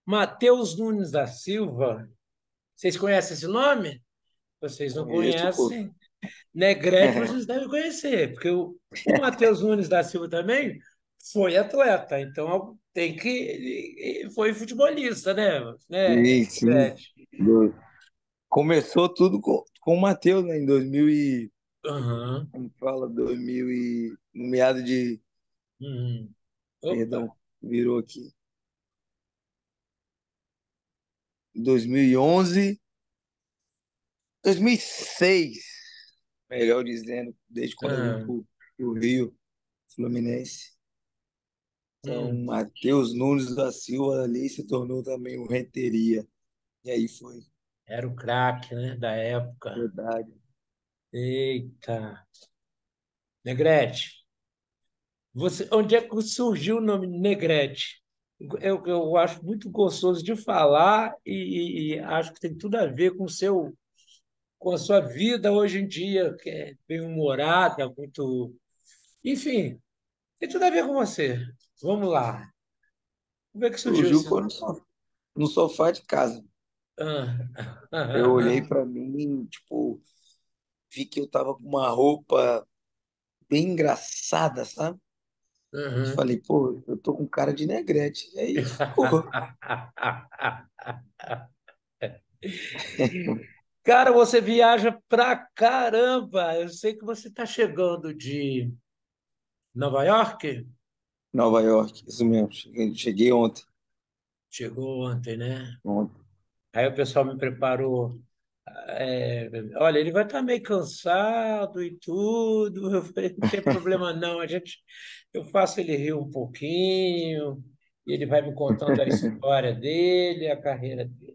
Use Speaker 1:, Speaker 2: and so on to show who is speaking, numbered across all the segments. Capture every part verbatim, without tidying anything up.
Speaker 1: Matheus Nunes da Silva. Vocês conhecem esse nome? Vocês não
Speaker 2: Conheço, pô.
Speaker 1: conhecem. Negrete vocês devem conhecer, porque o, o Matheus Nunes da Silva também foi atleta, então tem que. Ele foi futebolista, né? Né,
Speaker 2: Sim, sim.
Speaker 1: Negrete?
Speaker 2: Do- Começou tudo com, com o Matheus, né? Em dois mil e...
Speaker 1: Aham.
Speaker 2: Como fala? dois mil e... No meado de...
Speaker 1: Uhum. Opa.
Speaker 2: Perdão, virou aqui. dois mil e onze, dois mil e seis, melhor dizendo, desde quando eu vim
Speaker 1: Ah,
Speaker 2: pro, pro Rio Fluminense. Então,
Speaker 1: hum.
Speaker 2: Matheus Nunes da Silva ali se tornou também um Renteria. E aí foi.
Speaker 1: Era o craque, né, da época.
Speaker 2: Verdade.
Speaker 1: Eita. Negrete, você, onde é que surgiu o nome Negrete? Eu, eu acho muito gostoso de falar e, e acho que tem tudo a ver com o seu, com a sua vida hoje em dia, que é bem-humorada, muito. Enfim, tem tudo a ver com você. Vamos lá. Como é que surgiu
Speaker 2: Surgiu
Speaker 1: esse.
Speaker 2: foi no sofá, no sofá de casa. Eu olhei
Speaker 1: Ah.
Speaker 2: para mim, tipo, vi que eu tava com uma roupa bem engraçada, sabe? E
Speaker 1: Uhum.
Speaker 2: falei, pô, eu tô com cara de negrete. E aí ficou.
Speaker 1: Cara, você viaja pra caramba. Eu sei que você está chegando de Nova York.
Speaker 2: Nova York, isso mesmo. Cheguei, cheguei ontem.
Speaker 1: Chegou ontem, né?
Speaker 2: Ontem.
Speaker 1: Aí o pessoal me preparou. É, olha, ele vai estar meio cansado e tudo. Eu falei, não tem problema não. A gente, eu faço ele rir um pouquinho. E ele vai me contando a história dele, a carreira dele.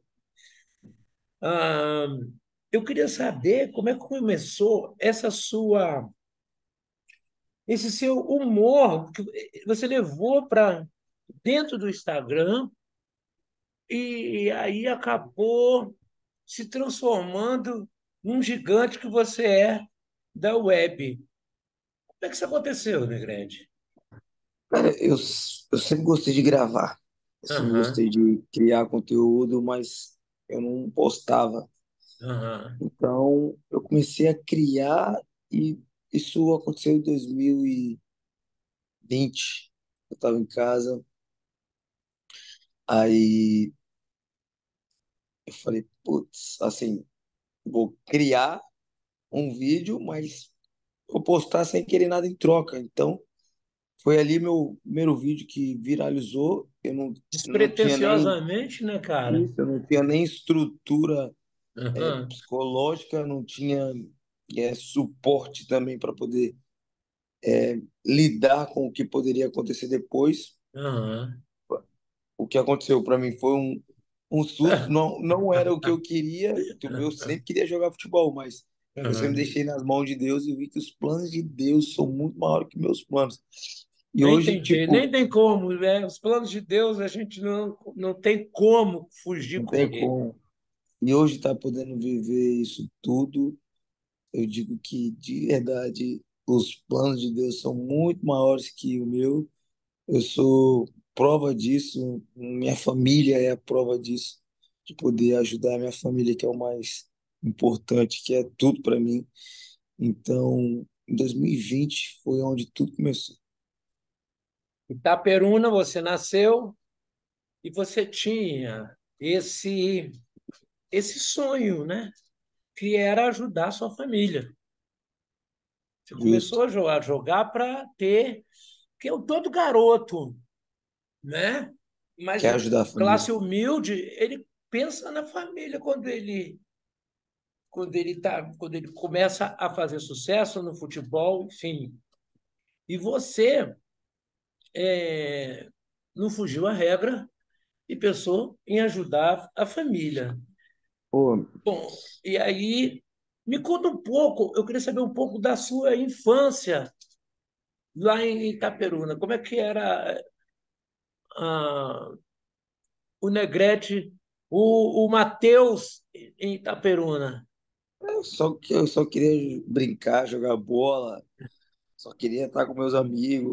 Speaker 1: Ah, eu queria saber como é que começou essa sua, esse seu humor que você levou para dentro do Instagram e aí acabou se transformando num gigante que você é da web. Como é que isso aconteceu, Negrete?
Speaker 2: Cara, eu, eu sempre gostei de gravar. Eu sempre
Speaker 1: Aham,
Speaker 2: gostei de criar conteúdo, mas eu não postava.
Speaker 1: aham,
Speaker 2: Então, eu comecei a criar e isso aconteceu em dois mil e vinte. Eu estava em casa, aí eu falei, putz, assim, vou criar um vídeo, mas vou postar sem querer nada em troca. Então, foi ali meu primeiro vídeo que viralizou. Eu não, não tinha nem
Speaker 1: despretensiosamente, né, cara?
Speaker 2: isso, eu não tinha nem estrutura é,
Speaker 1: Aham,
Speaker 2: psicológica, não tinha é, suporte também para poder lidar com o que poderia acontecer depois.
Speaker 1: aham.
Speaker 2: O que aconteceu para mim foi um, um susto, não, não era o que eu queria. Tipo, eu sempre queria jogar futebol, mas eu sempre
Speaker 1: Aham.
Speaker 2: deixei nas mãos de Deus e vi que os planos de Deus são muito maiores que meus planos. E
Speaker 1: Nem
Speaker 2: hoje,
Speaker 1: tem jeito, nem
Speaker 2: tipo,
Speaker 1: tem como, né? Os planos de Deus a gente não, não tem como fugir,
Speaker 2: não tem
Speaker 1: correr.
Speaker 2: como. E hoje tá podendo viver isso tudo, eu digo que de verdade os planos de Deus são muito maiores que o meu. Eu sou prova disso, minha família é a prova disso, de poder ajudar a minha família, que é o mais importante, que é tudo para mim. Então, em dois mil e vinte foi onde tudo começou.
Speaker 1: Itaperuna, você nasceu e você tinha esse esse sonho, né? Que era ajudar a sua família. Você
Speaker 2: Justo.
Speaker 1: começou a jogar, jogar para ter, que é o todo garoto, né? Mas
Speaker 2: Quer
Speaker 1: de
Speaker 2: ajudar a família.
Speaker 1: classe humilde, ele pensa na família quando ele quando ele tá, quando ele começa a fazer sucesso no futebol, enfim. E você é, não fugiu à regra e pensou em ajudar a família.
Speaker 2: Pô,
Speaker 1: Bom, e aí me conta um pouco, eu queria saber um pouco da sua infância lá em Itaperuna. Como é que era ah, o Negrete, o, o Matheus em Itaperuna?
Speaker 2: eu só, que- eu só queria brincar, jogar bola, só queria estar com meus amigos.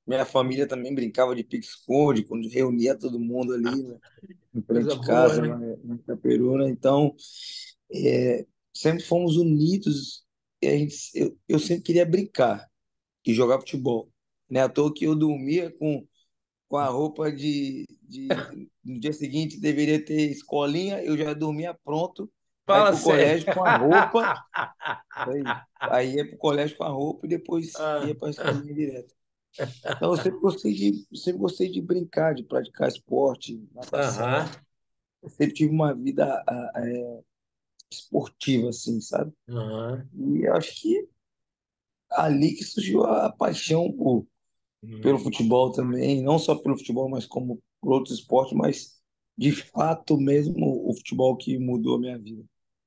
Speaker 2: Minha família também brincava de pique-esconde, quando reunia todo mundo ali, né, em frente
Speaker 1: Coisa
Speaker 2: de
Speaker 1: boa,
Speaker 2: casa, lá
Speaker 1: né?
Speaker 2: em Itaperuna. Então, é, sempre fomos unidos. E a gente, eu, eu sempre queria brincar e jogar futebol. Não é à toa que eu dormia com, com a roupa de, de. No dia seguinte deveria ter escolinha, eu já dormia pronto para ir
Speaker 1: Fala
Speaker 2: para o
Speaker 1: sério.
Speaker 2: colégio com a roupa. Aí, aí ia para o colégio com a roupa e depois
Speaker 1: Ah,
Speaker 2: ia para a escolinha direto. Então, eu sempre gostei de, sempre gostei de brincar, de praticar esporte,
Speaker 1: aham,
Speaker 2: natação. Eu sempre tive uma vida a- a- esportiva, assim, sabe?
Speaker 1: aham,
Speaker 2: E eu acho que ali que surgiu a paixão por, pelo
Speaker 1: uhum.
Speaker 2: futebol também, não só pelo futebol, mas como por outros esportes, mas de fato mesmo o futebol que mudou a minha vida.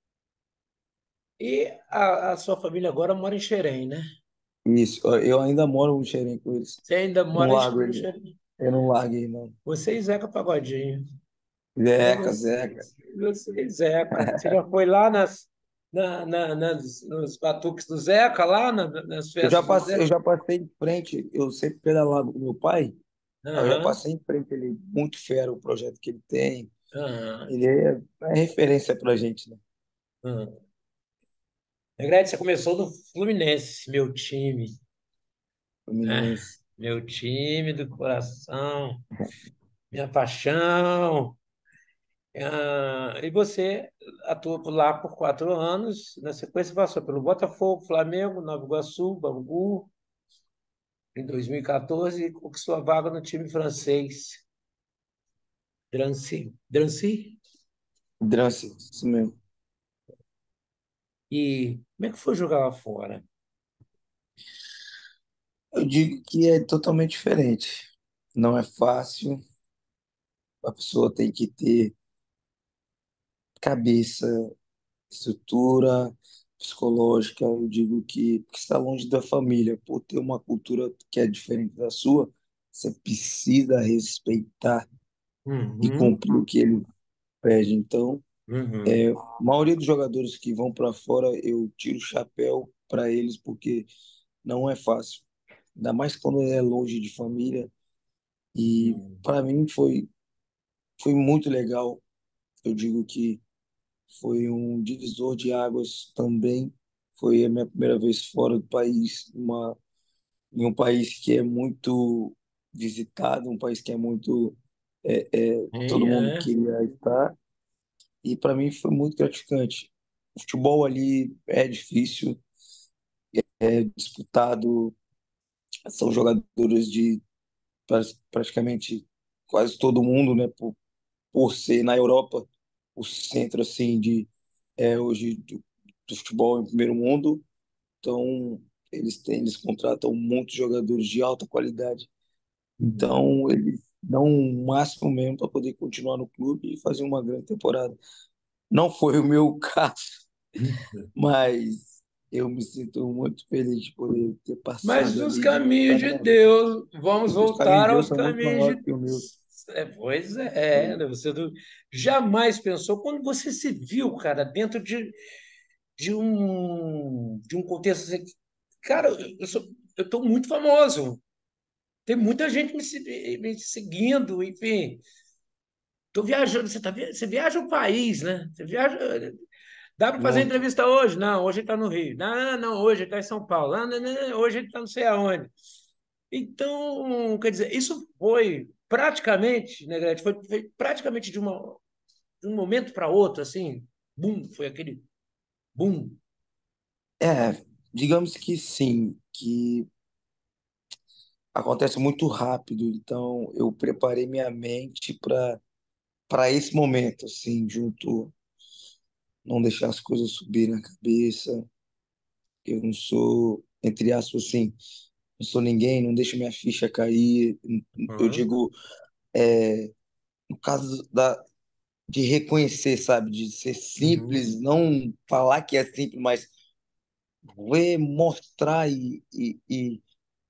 Speaker 1: E a, a sua família agora mora em Xerém, né?
Speaker 2: Isso, eu ainda moro em Xerém com eles.
Speaker 1: Você ainda
Speaker 2: Eu não
Speaker 1: mora em
Speaker 2: largo
Speaker 1: Xe-
Speaker 2: ele,
Speaker 1: Xerém.
Speaker 2: eu não largo ele, não.
Speaker 1: Você e Zeca Pagodinho. É
Speaker 2: Zeca,
Speaker 1: você,
Speaker 2: Zeca.
Speaker 1: você e Zeca. Você já foi lá nas, na, na- nas, nos batuques do Zeca, lá na- nas
Speaker 2: Eu já
Speaker 1: festas do
Speaker 2: passei, eu
Speaker 1: Zeca?
Speaker 2: já passei em frente, eu sempre pedalava com meu pai, aí eu já
Speaker 1: Aham,
Speaker 2: passei em frente, ele muito fera o projeto que ele tem.
Speaker 1: aham,
Speaker 2: Ele é, é referência pra gente, né?
Speaker 1: aham. Negrete, você começou no Fluminense, meu time, né?
Speaker 2: Fluminense.
Speaker 1: Meu time do coração, minha paixão. Ah, e você atuou por lá por quatro anos. Na sequência, passou pelo Botafogo, Flamengo, Nova Iguaçu, Bangu. Em dois mil e quatorze, conquistou a vaga no time francês, Drancy. Drancy?
Speaker 2: Drance, isso mesmo.
Speaker 1: E como é que foi jogar lá fora?
Speaker 2: Eu digo que é totalmente diferente. Não é fácil, a pessoa tem que ter cabeça, estrutura psicológica. Eu digo que porque está longe da família, por ter uma cultura que é diferente da sua, você precisa respeitar e
Speaker 1: Uhum,
Speaker 2: cumprir o que ele pede. Então,
Speaker 1: uhum,
Speaker 2: a maioria dos jogadores que vão para fora, eu tiro o chapéu para eles porque não é fácil. Ainda mais quando é longe de família. E
Speaker 1: uhum,
Speaker 2: para mim foi, foi muito legal. Eu digo que foi um divisor de águas também. Foi a minha primeira vez fora do país, uma, em um país que é muito visitado, um país que é muito. É, é, todo
Speaker 1: Sim,
Speaker 2: mundo
Speaker 1: é.
Speaker 2: queria estar. E para mim foi muito gratificante. O futebol ali é difícil, é disputado, são jogadores de pra- praticamente quase todo mundo, né? Por, por ser na Europa o centro assim de é, hoje do, do futebol em primeiro mundo. Então eles têm, eles contratam muitos jogadores de alta qualidade.
Speaker 1: Uhum.
Speaker 2: Então eles dão o máximo mesmo para poder continuar no clube e fazer uma grande temporada. Não foi o meu caso, mas eu me sinto muito feliz de poder ter
Speaker 1: Mas
Speaker 2: passado
Speaker 1: os
Speaker 2: ali e
Speaker 1: caminhos
Speaker 2: estar
Speaker 1: de
Speaker 2: numa.
Speaker 1: Deus, vamos
Speaker 2: Os caminhos
Speaker 1: voltar
Speaker 2: de Deus
Speaker 1: aos
Speaker 2: são muito
Speaker 1: caminhos
Speaker 2: maiores
Speaker 1: de.
Speaker 2: que o meu.
Speaker 1: É, pois é, né? Você não- jamais pensou, quando você se viu, cara, dentro de, de um, de um contexto assim, cara, eu sou, eu estou muito famoso, tem muita gente me, se- me seguindo, enfim, estou viajando, você, tá, via- você viaja o país, né? Você viaja. Dá para fazer
Speaker 2: Muito.
Speaker 1: entrevista hoje? Não, hoje ele está no Rio. Não, não, hoje ele está em São Paulo. Não, não, não, hoje ele está não sei aonde. Então, quer dizer, isso foi praticamente, né, Gretchen, foi, foi praticamente de, uma, de um momento para outro, assim, bum, foi aquele bum.
Speaker 2: É, digamos que sim, que acontece muito rápido. Então eu preparei minha mente para para esse momento, assim, junto, não deixar as coisas subirem na cabeça. Eu não sou, entre aspas, assim, não sou ninguém, não deixo minha ficha cair. Eu
Speaker 1: Uhum,
Speaker 2: digo, é, no caso da, de reconhecer, sabe, de ser
Speaker 1: uhum,
Speaker 2: simples, não falar que é simples, mas ver, mostrar e, e, e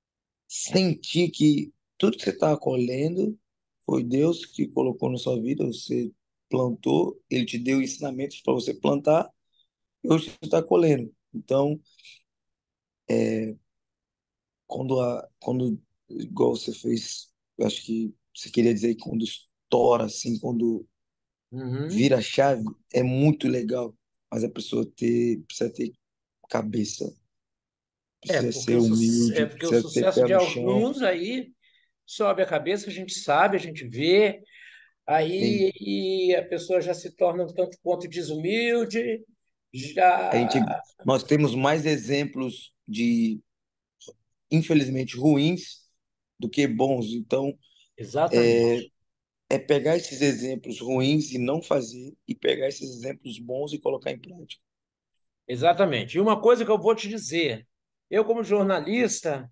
Speaker 2: sentir que tudo que você está colhendo foi Deus que colocou na sua vida, você plantou, Ele te deu ensinamentos para você plantar, e hoje você está colhendo. Então, quando, a, quando igual você fez, eu acho que você queria dizer que quando estoura, assim, quando
Speaker 1: Uhum.
Speaker 2: vira a chave, é muito legal, mas a pessoa ter, precisa ter cabeça,
Speaker 1: É,
Speaker 2: precisa
Speaker 1: porque
Speaker 2: ser
Speaker 1: o, su- é
Speaker 2: humilde,
Speaker 1: porque o
Speaker 2: precisa ter
Speaker 1: sucesso
Speaker 2: pé
Speaker 1: de
Speaker 2: no chão.
Speaker 1: alguns aí sobe a cabeça, a gente sabe, a gente vê,
Speaker 2: Sim.
Speaker 1: aí e a pessoa já se torna um tanto quanto desumilde,
Speaker 2: A gente,
Speaker 1: já.
Speaker 2: nós temos mais exemplos de, infelizmente, ruins do que bons. Então,
Speaker 1: Exatamente.
Speaker 2: é pegar esses exemplos ruins e não fazer, e pegar esses exemplos bons e colocar em prática.
Speaker 1: Exatamente. E uma coisa que eu vou te dizer, eu como jornalista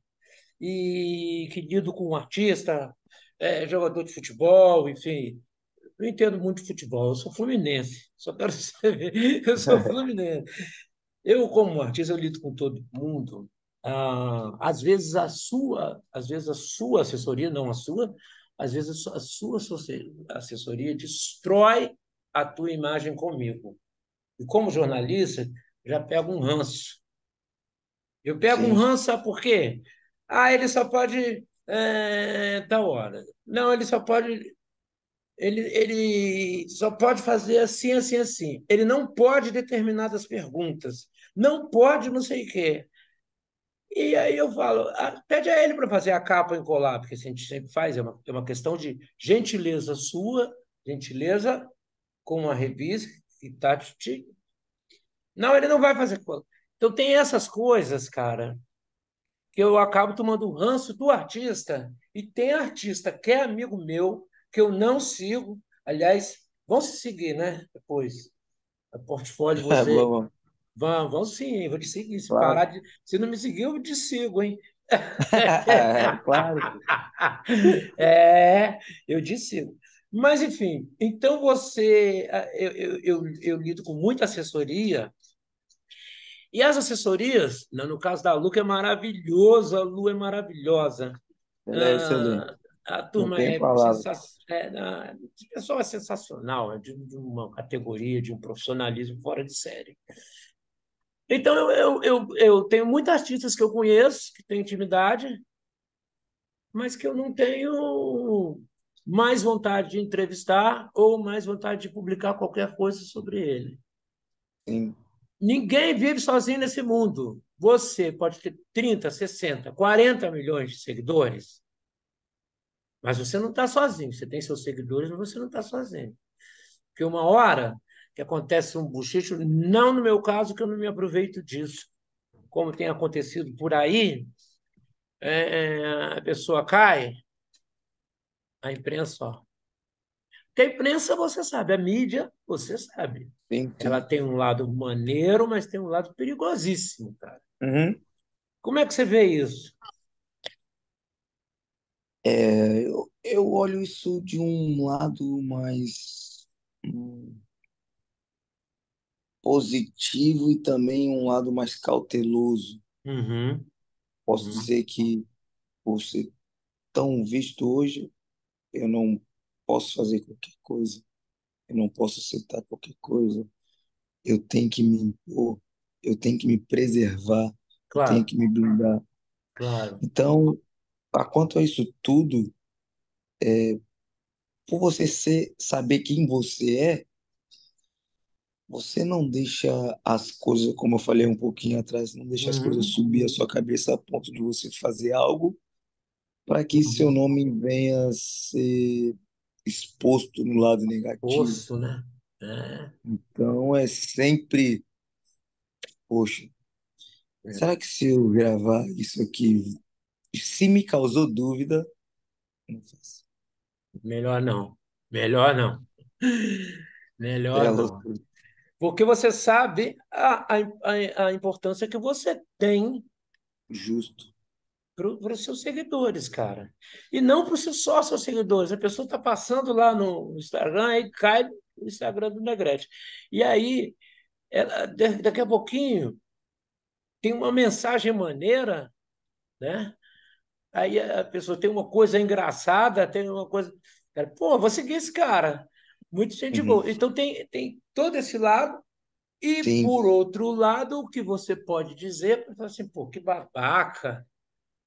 Speaker 1: e que lido com um artista, é, jogador de futebol, enfim, não entendo muito de futebol, eu sou fluminense, só quero saber, eu sou fluminense. Eu, como artista, eu lido com todo mundo. Ah, às vezes a sua, às vezes a sua assessoria, não a sua, às vezes a sua associ- assessoria destrói a tua imagem comigo. E como jornalista, já pego um ranço. Eu pego um
Speaker 2: Sim.
Speaker 1: ranço, sabe por quê? Ah, ele só pode é, tal hora. Não, ele só pode ele, ele só pode fazer assim, assim, assim. Ele não pode determinadas perguntas. Não pode não sei o quê. E aí eu falo, ah, pede a ele para fazer a capa em colar, porque assim a gente sempre faz, é uma, é uma questão de gentileza sua, gentileza com a revista que está te. Não, ele não vai fazer cola. Então tem essas coisas, cara, que eu acabo tomando o ranço do artista, e tem artista que é amigo meu, que eu não sigo. Aliás, vão se seguir, né? Depois, a portfólio, você.
Speaker 2: Vamos,
Speaker 1: Vão, vão sim, vou te seguir. Se parar
Speaker 2: claro.
Speaker 1: de. Se não me seguir, eu te sigo, hein?
Speaker 2: Claro.
Speaker 1: É, eu te sigo. Mas, enfim, então você. Eu, eu, eu, eu lido com muita assessoria. E as assessorias, né, no caso da Lu, que é maravilhosa, a Lu é maravilhosa.
Speaker 2: Ela é excelente.
Speaker 1: Ah, a
Speaker 2: Não
Speaker 1: turma
Speaker 2: tem
Speaker 1: é
Speaker 2: palavras.
Speaker 1: sensacional, o pessoal é sensacional, é de, de uma categoria, de um profissionalismo fora de série. Então, eu, eu, eu, eu tenho muitos artistas que eu conheço, que têm intimidade, mas que eu não tenho mais vontade de entrevistar ou mais vontade de publicar qualquer coisa sobre ele.
Speaker 2: Sim.
Speaker 1: Ninguém vive sozinho nesse mundo. Você pode ter trinta, sessenta, quarenta milhões de seguidores, mas você não está sozinho. Você tem seus seguidores, mas você não está sozinho. Porque uma hora que acontece um bochicho, não no meu caso, que eu não me aproveito disso, como tem acontecido por aí, é, é, a pessoa cai, a imprensa, ó. Porque a imprensa, você sabe, a mídia, você sabe.
Speaker 2: Sim,
Speaker 1: Ela
Speaker 2: sim.
Speaker 1: tem um lado maneiro, mas tem um lado perigosíssimo, cara.
Speaker 2: Uhum.
Speaker 1: Como é que você vê isso?
Speaker 2: É, eu, eu olho isso de um lado mais hum, positivo e também um lado mais cauteloso.
Speaker 1: Uhum,
Speaker 2: Posso
Speaker 1: uhum.
Speaker 2: dizer que, por ser tão visto hoje, eu não posso fazer qualquer coisa, eu não posso aceitar qualquer coisa, eu tenho que me impor, eu tenho que me preservar, eu tenho
Speaker 1: Claro,
Speaker 2: que me blindar.
Speaker 1: claro.
Speaker 2: Então, a quanto a isso tudo, por você ser, saber quem você é, você não deixa as coisas, como eu falei um pouquinho atrás, não deixa as coisas
Speaker 1: Uhum,
Speaker 2: subir a sua cabeça a ponto de você fazer algo para que seu
Speaker 1: uhum.
Speaker 2: nome venha a ser exposto no lado negativo.
Speaker 1: Poço, né? É,
Speaker 2: Então é sempre, poxa,
Speaker 1: é.
Speaker 2: será que se eu gravar isso aqui, se me causou dúvida, não faço.
Speaker 1: Melhor não. Melhor não.
Speaker 2: É a
Speaker 1: Melhor não.
Speaker 2: loucura.
Speaker 1: Porque você sabe a, a, a a importância que você tem
Speaker 2: Justo.
Speaker 1: para os seus seguidores, cara. E não para os seus, só seus seguidores. A pessoa está passando lá no Instagram e cai no Instagram do Negrete. E aí, ela, da- daqui a pouquinho, tem uma mensagem maneira, né? Aí a pessoa tem uma coisa engraçada, tem uma coisa. Cara, pô, vou seguir esse cara. Muito gente
Speaker 2: Uhum.
Speaker 1: boa. Então tem, tem todo esse lado. E,
Speaker 2: Sim,
Speaker 1: por outro lado, o que você pode dizer, assim, pô, que babaca.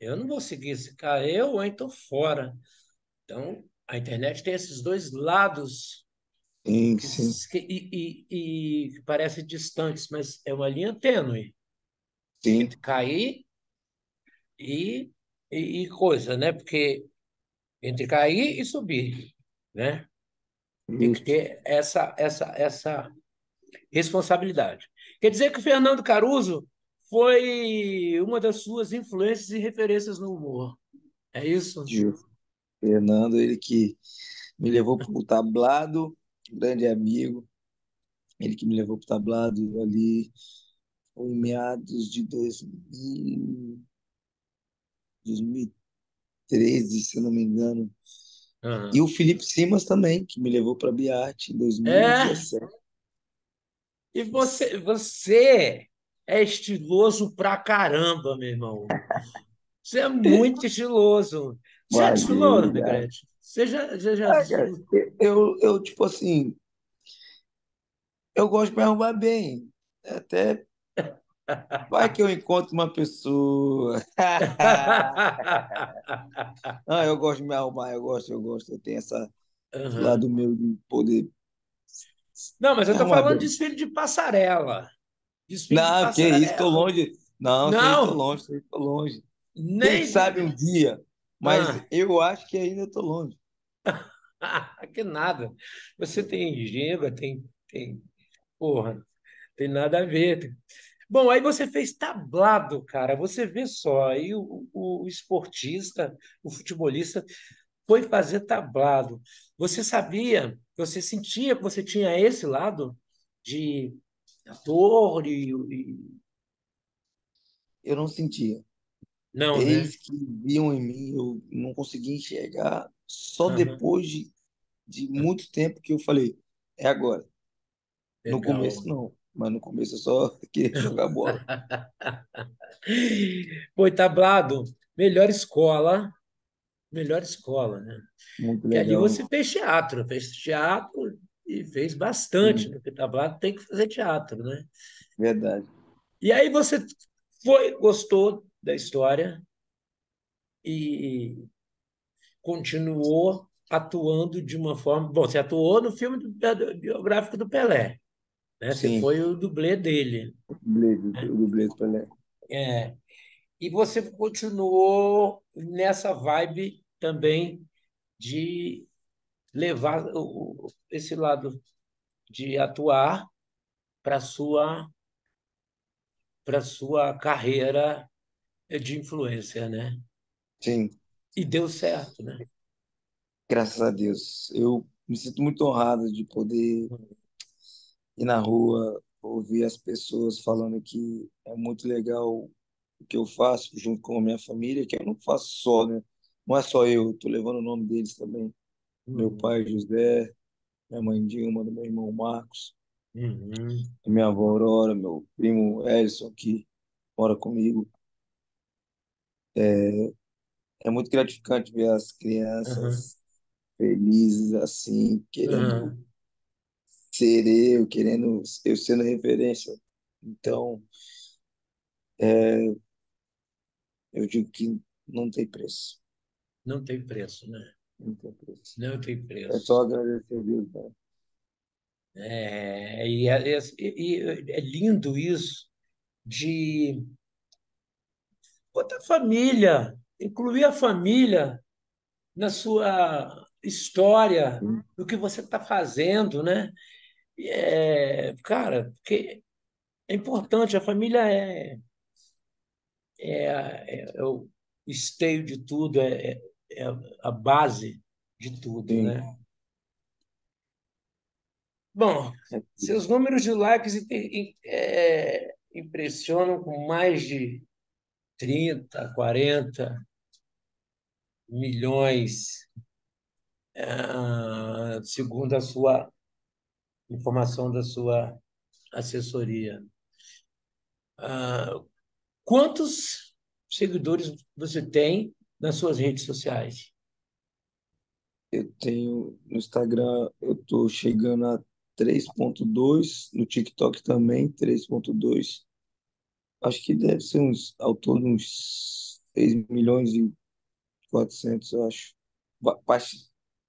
Speaker 1: Eu não vou seguir esse cara, eu hein, tô fora. Então, a internet tem esses dois lados
Speaker 2: Sim,
Speaker 1: que,
Speaker 2: sim,
Speaker 1: s- que- e, e, e que parecem distantes, mas é uma linha tênue
Speaker 2: sim,
Speaker 1: entre cair e, e, e coisa, né? Porque entre cair e subir, né? Tem que
Speaker 2: justo.
Speaker 1: ter essa, essa, essa responsabilidade. Quer dizer que o Fernando Caruso foi uma das suas influências e referências no humor. É isso?
Speaker 2: Justo. Fernando, ele que me levou para o tablado, grande amigo, ele que me levou para o tablado ali foi em meados de dois mil, dois mil e treze, se eu não me engano. E
Speaker 1: Aham.
Speaker 2: o Felipe Simas também, que me levou para a Biarte em
Speaker 1: É,
Speaker 2: dois mil e dezessete.
Speaker 1: e você, você é estiloso pra caramba, meu irmão. Você é muito estiloso. Você já
Speaker 2: Valeu,
Speaker 1: desfilou,
Speaker 2: obrigado.
Speaker 1: Negrete? Você já, já, já
Speaker 2: Ah, cara,
Speaker 1: desfilou?
Speaker 2: eu, eu, tipo assim, eu gosto de me arrumar bem. Até vai que eu encontro uma pessoa. Ah, eu gosto de me arrumar, eu gosto, eu gosto. Eu tenho essa, esse
Speaker 1: Aham.
Speaker 2: lado meu de poder
Speaker 1: Não, mas eu
Speaker 2: me
Speaker 1: tô
Speaker 2: arrumar
Speaker 1: falando de
Speaker 2: bem.
Speaker 1: desfile de passarela. Desfile de
Speaker 2: Não, que isso, tô
Speaker 1: passarela.
Speaker 2: longe. Não, isso aí tô
Speaker 1: Não,
Speaker 2: longe, isso aí tô longe. Quem
Speaker 1: nem.
Speaker 2: sabe um dia, mas
Speaker 1: Ah,
Speaker 2: eu acho que ainda tô longe.
Speaker 1: que nada. Você tem ginga, tem, tem. Porra, tem nada a ver. Bom, aí você fez tablado, cara. Você vê só, aí o, o, o esportista, o futebolista, foi fazer tablado. Você sabia, você sentia que você tinha esse lado de ator e, e-
Speaker 2: Eu não sentia.
Speaker 1: não, né?
Speaker 2: Eis que viam em mim, eu não conseguia enxergar. Só
Speaker 1: Aham.
Speaker 2: depois de, de muito tempo que eu falei, é agora. No começo,
Speaker 1: Legal.
Speaker 2: não. Mas no começo eu só queria jogar bola.
Speaker 1: Foi tablado, melhor escola, melhor escola, né?
Speaker 2: Muito
Speaker 1: Que ali
Speaker 2: legal
Speaker 1: você
Speaker 2: mesmo.
Speaker 1: fez teatro, fez teatro e fez bastante,
Speaker 2: Sim,
Speaker 1: né? Porque tablado tem que fazer teatro, né?
Speaker 2: verdade.
Speaker 1: E aí você foi, gostou da história e continuou atuando de uma forma. Bom, você atuou no filme do- do- biográfico do Pelé, né? Você
Speaker 2: Sim,
Speaker 1: foi o dublê dele.
Speaker 2: dublê, o dublê do Pelé.
Speaker 1: É. E você continuou nessa vibe também de levar o- o- esse lado de atuar para sua para sua carreira de influencer, né?
Speaker 2: Sim,
Speaker 1: E deu certo, né?
Speaker 2: graças a Deus. Eu me sinto muito honrado de poder ir na rua, ouvir as pessoas falando que é muito legal o que eu faço junto com a minha família, que eu não faço só, né? Não é só eu, estou levando o nome deles também. Meu
Speaker 1: Uhum,
Speaker 2: pai, José, minha mãe Dilma, meu irmão Marcos,
Speaker 1: uhum,
Speaker 2: minha avó Aurora, meu primo Elson, que mora comigo. É muito gratificante ver as
Speaker 1: uhum,
Speaker 2: crianças felizes assim, querendo
Speaker 1: uhum.
Speaker 2: ser eu, querendo eu sendo referência. Então, eu digo que não tem preço.
Speaker 1: Não tem preço, né?
Speaker 2: Não tem preço.
Speaker 1: Não tem
Speaker 2: É só
Speaker 1: preço.
Speaker 2: agradecer a Deus, né?
Speaker 1: É, e, é, e- e é lindo isso de botar a família, incluir a família na sua história, no que você está fazendo, né? E É, cara, porque é importante, a família é, é, é, é o esteio de tudo, é, é é a base de tudo,
Speaker 2: Sim,
Speaker 1: né? Bom,
Speaker 2: é tudo.
Speaker 1: seus números de likes im- é, impressionam com mais de trinta, quarenta milhões, ah, segundo a sua informação da sua assessoria. Ah, quantos seguidores você tem nas suas redes sociais?
Speaker 2: Eu tenho no Instagram, eu tô chegando a três ponto dois, no TikTok também três ponto dois. Acho que deve ser uns ao todo uns seis milhões e quatrocentos, eu acho. Ba- baix-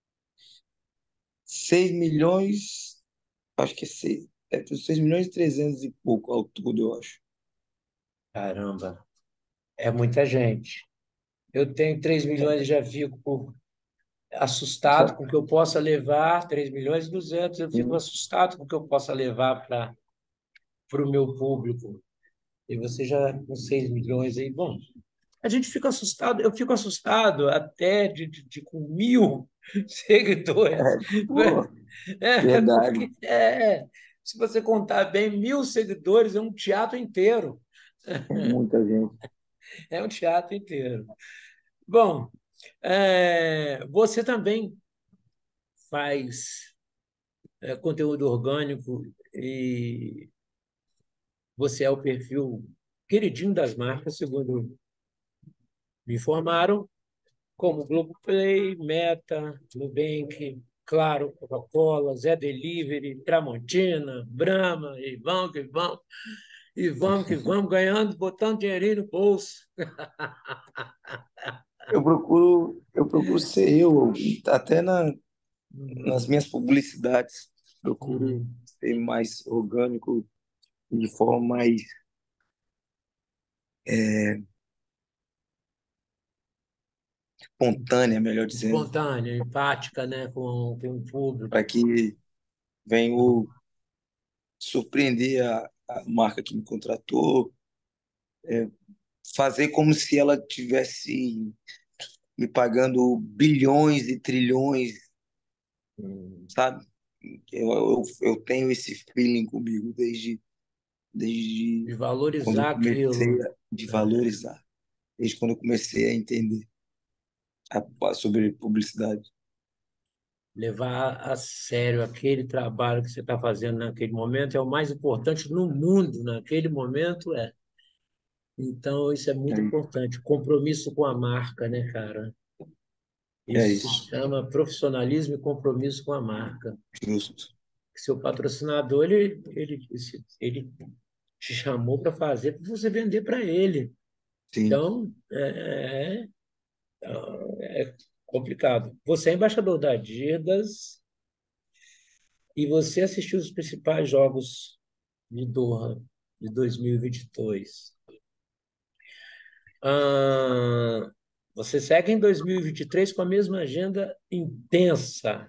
Speaker 2: seis milhões, acho que é seis, é seis milhões e trezentos e pouco ao todo, eu acho.
Speaker 1: Caramba, é muita gente. Eu tenho três milhões e já fico assustado
Speaker 2: Só-
Speaker 1: com o que eu possa levar, três milhões e duzentos, eu fico
Speaker 2: Hum,
Speaker 1: assustado com o que eu possa levar para o meu público. E você já com seis milhões aí, bom, a gente fica assustado, eu fico assustado até de, de, de com mil seguidores.
Speaker 2: É, pô,
Speaker 1: É,
Speaker 2: verdade.
Speaker 1: porque é, se você contar bem, mil seguidores é um teatro inteiro.
Speaker 2: É muita gente.
Speaker 1: É um teatro inteiro. Bom, é, você também faz é, conteúdo orgânico e você é o perfil queridinho das marcas, segundo me informaram, como Globoplay, Meta, Nubank, Claro, Coca-Cola, Zé Delivery, Tramontina, Brahma, e vamos que vamos, e vamos que vamos, ganhando, botando dinheirinho no bolso.
Speaker 2: Eu procuro, eu procuro ser eu, até na, nas
Speaker 1: Uhum,
Speaker 2: minhas publicidades, procuro
Speaker 1: uhum.
Speaker 2: ser mais orgânico, de forma mais é, espontânea, melhor dizendo,
Speaker 1: Espontânea, empática, né, com, com o público.
Speaker 2: para que venha surpreender a, a marca que me contratou, fazer como se ela tivesse me pagando bilhões e trilhões,
Speaker 1: Hum.
Speaker 2: sabe? Eu, eu, eu tenho esse feeling comigo desde, desde
Speaker 1: De
Speaker 2: quando eu
Speaker 1: valorizar
Speaker 2: comecei
Speaker 1: aquilo,
Speaker 2: a de
Speaker 1: né?
Speaker 2: valorizar, desde quando eu comecei a entender a- sobre publicidade.
Speaker 1: Levar a sério aquele trabalho que você está fazendo naquele momento é o mais importante no mundo, naquele momento é. Então, isso é muito
Speaker 2: É,
Speaker 1: importante. Compromisso com a marca, né, cara?
Speaker 2: é
Speaker 1: Isso se
Speaker 2: isso,
Speaker 1: chama profissionalismo e compromisso com a marca.
Speaker 2: justo.
Speaker 1: Seu patrocinador, ele, ele, ele te chamou para fazer, para você vender para ele.
Speaker 2: Sim.
Speaker 1: Então, é, é é complicado. Você é embaixador da Adidas e você assistiu os principais jogos de Doha de dois mil e vinte e dois. Ah, você segue em dois mil e vinte e três com a mesma agenda intensa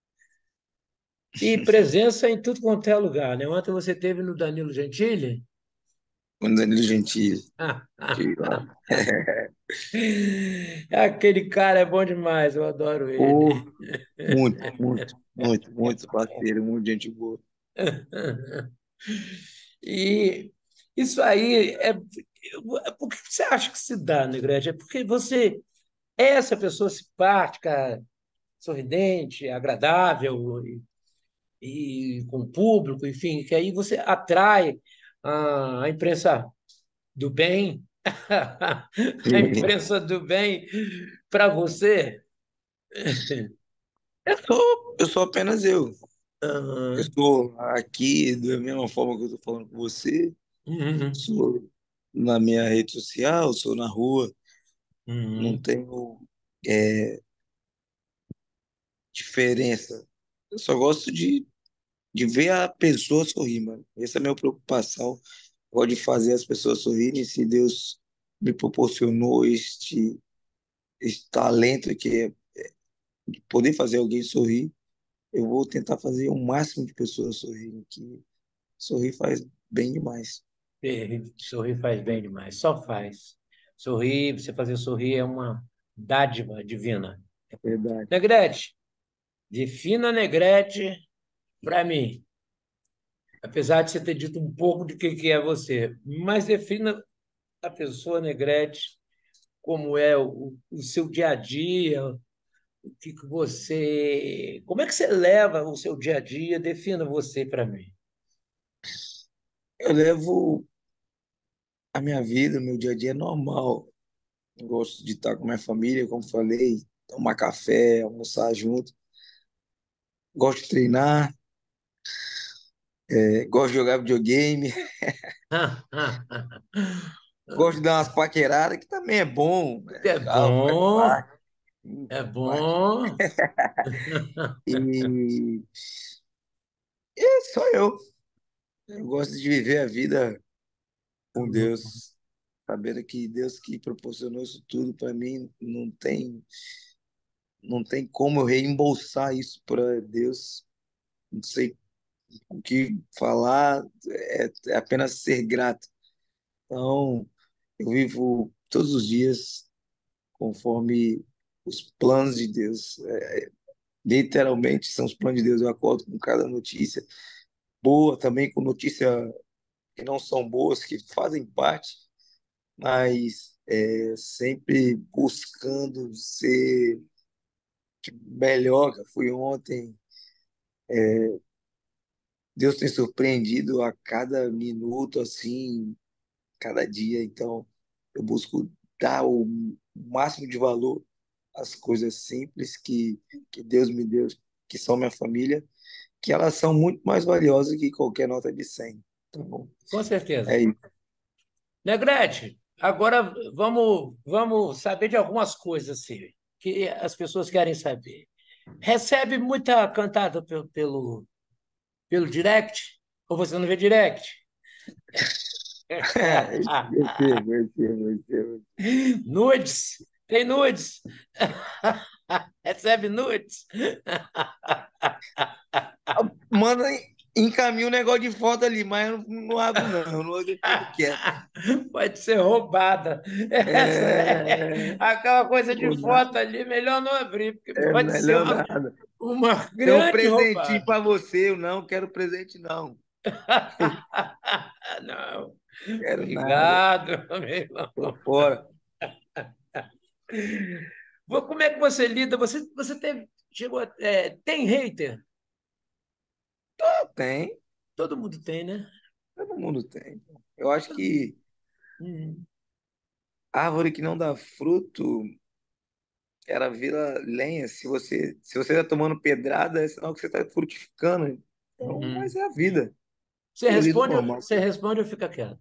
Speaker 1: e presença em tudo quanto é lugar, né? Ontem você teve no Danilo Gentili.
Speaker 2: Quando Danilo Gentili, tive lá.
Speaker 1: Aquele cara é bom demais, eu adoro
Speaker 2: Pô,
Speaker 1: ele.
Speaker 2: muito, muito, muito, muito parceiro, muito gente boa.
Speaker 1: E isso aí é. Por que você acha que se dá, Negrete? É porque você é essa pessoa simpática, sorridente, agradável e, e com o público, enfim, que aí você atrai a, a imprensa do bem, a imprensa do bem para você.
Speaker 2: Eu sou, eu sou apenas eu. Eu
Speaker 1: Aham,
Speaker 2: sou aqui da mesma forma que eu estou falando com você,
Speaker 1: uhum,
Speaker 2: sou na minha rede social, sou na rua, não
Speaker 1: uhum.
Speaker 2: tenho é, diferença. Eu só gosto de, de ver a pessoa sorrir, mano. Essa é a minha preocupação. Gosto de fazer as pessoas sorrirem. Se Deus me proporcionou este, este talento que é poder fazer alguém sorrir, eu vou tentar fazer o máximo de pessoas sorrirem, que sorrir faz bem demais.
Speaker 1: E sorrir faz bem demais, só faz. Sorrir, você fazer sorrir é uma dádiva divina.
Speaker 2: É verdade.
Speaker 1: Negrete, defina Negrete para mim. Apesar de você ter dito um pouco de que que é você, mas defina a pessoa Negrete, como é o, o seu dia a dia, o que que você, como é que você leva o seu dia a dia? Defina você para mim.
Speaker 2: Eu levo a minha vida, o meu dia a dia é normal. Eu gosto de estar com a minha família, como falei, tomar café, almoçar junto. Gosto de treinar, é, gosto de jogar videogame. Gosto de dar umas paqueradas, que também é bom, é
Speaker 1: É
Speaker 2: legal, faz
Speaker 1: bom,
Speaker 2: parte, hum,
Speaker 1: é
Speaker 2: faz parte.
Speaker 1: bom.
Speaker 2: E, e sou eu. Eu gosto de viver a vida com Deus, sabendo que Deus que proporcionou isso tudo para mim, não tem, não tem como eu reembolsar isso para Deus. Não sei o que falar, é, é apenas ser grato. Então, eu vivo todos os dias conforme os planos de Deus. É, literalmente são os planos de Deus. Eu acordo com cada notícia boa, também com notícia que não são boas, que fazem parte, mas é, sempre buscando ser melhor que eu fui ontem. Deus tem surpreendido a cada minuto, assim, cada dia. Então, eu busco dar o máximo de valor às coisas simples que, que Deus me deu, que são minha família, que elas são muito mais valiosas que qualquer nota de cem. Então,
Speaker 1: Com
Speaker 2: é
Speaker 1: certeza.
Speaker 2: isso.
Speaker 1: Negrete, agora vamos, vamos saber de algumas coisas assim, que as pessoas querem saber. Recebe muita cantada pelo, pelo, pelo direct? Ou você não vê direct?
Speaker 2: Eu recebo, eu recebo, eu recebo.
Speaker 1: Nudes? Tem nudes? Recebe nudes?
Speaker 2: Manda, encaminha um negócio de foto ali, mas eu não, não abro, não. Eu não, eu deixo tudo quieto.
Speaker 1: Pode ser roubada. Essa é
Speaker 2: É,
Speaker 1: aquela coisa de
Speaker 2: não dá,
Speaker 1: foto ali, melhor não abrir, porque
Speaker 2: é
Speaker 1: pode ser
Speaker 2: melhor
Speaker 1: uma,
Speaker 2: nada.
Speaker 1: uma
Speaker 2: Tem um
Speaker 1: grande
Speaker 2: presentinho
Speaker 1: roubada.
Speaker 2: para você, eu não quero presente, não.
Speaker 1: Não,
Speaker 2: Quero nada.
Speaker 1: obrigado, meu irmão.
Speaker 2: Tô fora.
Speaker 1: Vo- Como é que você lida? Você, você teve, chegou a- é, tem hater?
Speaker 2: Tem,
Speaker 1: Todo mundo tem, né?
Speaker 2: todo mundo tem. Eu acho
Speaker 1: Todo mundo.
Speaker 2: que
Speaker 1: Hum.
Speaker 2: árvore que não dá fruto, ela vira lenha. Se você, se você está tomando pedrada, é sinal que você está frutificando. Então, mas
Speaker 1: Uhum.
Speaker 2: é a vida.
Speaker 1: Você
Speaker 2: Eu lido
Speaker 1: responde,
Speaker 2: normal.
Speaker 1: você responde ou fica quieto?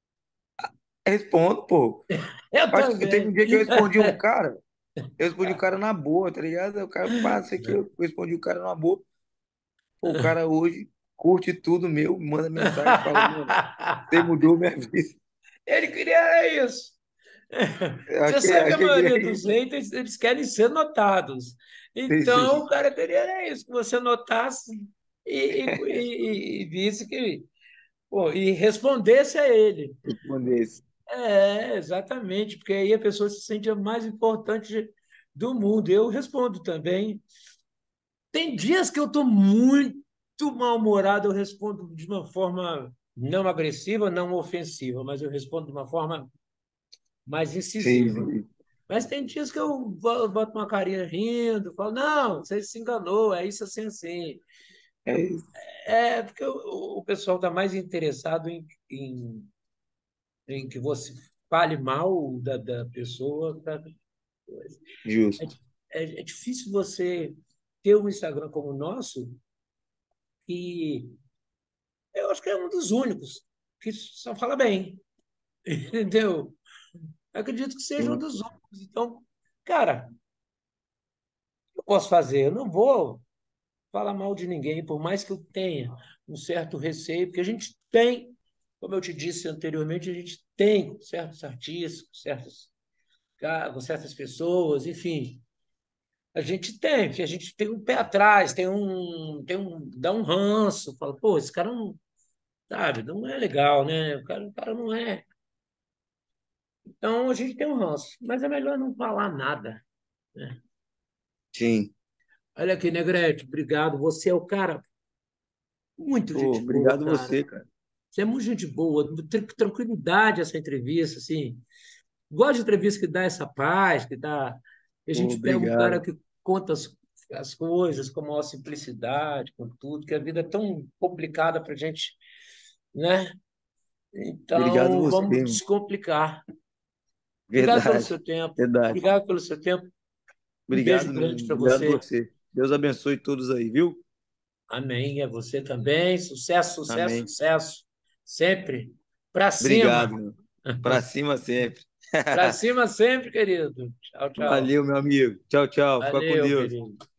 Speaker 2: Respondo, pô.
Speaker 1: Eu
Speaker 2: Acho que teve um
Speaker 1: também.
Speaker 2: dia que eu respondi um cara, eu respondi o cara na boa, tá ligado? Aí o cara passa aqui, eu respondi o cara na boa. Pô, o cara hoje curte tudo meu, manda mensagem, fala, mano, você mudou minha vida.
Speaker 1: Ele queria isso.
Speaker 2: Eu
Speaker 1: Você
Speaker 2: acho que,
Speaker 1: sabe que
Speaker 2: acho
Speaker 1: a
Speaker 2: que ele
Speaker 1: maioria
Speaker 2: é
Speaker 1: dos
Speaker 2: isso.
Speaker 1: haters, eles querem ser notados. Então, o cara queria isso, que você notasse e, e, e, e visse que, pô, e respondesse a ele.
Speaker 2: Respondesse.
Speaker 1: É, exatamente, porque aí a pessoa se sente a mais importante do mundo. Eu respondo também. Tem dias que eu estou muito mal-humorado, eu respondo de uma forma não agressiva, não ofensiva, mas eu respondo de uma forma mais
Speaker 2: Sim,
Speaker 1: incisiva.
Speaker 2: sim.
Speaker 1: Mas tem dias que eu bo- boto uma carinha rindo, falo, não, você se enganou, é isso assim, assim.
Speaker 2: É isso,
Speaker 1: É porque o, o pessoal está mais interessado em, em, em que você fale mal da, da pessoa. Da coisa. É,
Speaker 2: justo.
Speaker 1: é, é difícil você ter um Instagram como o nosso, que eu acho que é um dos únicos que só fala bem, entendeu? Eu acredito que seja um
Speaker 2: Sim,
Speaker 1: dos únicos. Então, cara, o que eu posso fazer? Eu não vou falar mal de ninguém, por mais que eu tenha um certo receio, porque a gente tem, como eu te disse anteriormente, a gente tem certos artistas, certos, ca- certas pessoas, enfim, a gente tem, porque a gente tem um pé atrás, tem um, tem um, dá um ranço, fala, pô, esse cara não, sabe, não é legal, né? O cara, o cara não é. Então a gente tem um ranço, mas é melhor não falar nada, né?
Speaker 2: sim.
Speaker 1: Olha aqui, Negrete, obrigado. Você é o cara, muito
Speaker 2: Pô,
Speaker 1: gente boa,
Speaker 2: obrigado
Speaker 1: cara.
Speaker 2: você, cara.
Speaker 1: Você é muito gente boa, tran- tranquilidade essa entrevista, assim. Gosto de entrevista que dá essa paz, que dá. Que a
Speaker 2: Pô,
Speaker 1: gente pega um cara
Speaker 2: obrigado.
Speaker 1: que conta as, as coisas com a maior simplicidade, com tudo, que a vida é tão complicada para a gente, né?
Speaker 2: Obrigado
Speaker 1: Então,
Speaker 2: você,
Speaker 1: vamos
Speaker 2: irmão.
Speaker 1: descomplicar. Obrigado pelo
Speaker 2: Verdade,
Speaker 1: seu tempo.
Speaker 2: verdade.
Speaker 1: Obrigado pelo seu tempo. Um beijo
Speaker 2: Obrigado
Speaker 1: grande
Speaker 2: mesmo.
Speaker 1: para
Speaker 2: Obrigado
Speaker 1: você.
Speaker 2: você. Deus abençoe todos aí, viu?
Speaker 1: Amém. É você também. Sucesso, sucesso,
Speaker 2: Amém.
Speaker 1: sucesso. Sempre. Para
Speaker 2: Obrigado,
Speaker 1: cima.
Speaker 2: meu. Para cima sempre.
Speaker 1: Pra cima sempre, querido. Tchau, tchau.
Speaker 2: Valeu, meu amigo. Tchau, tchau. Fica com
Speaker 1: Valeu,
Speaker 2: Deus.
Speaker 1: querido.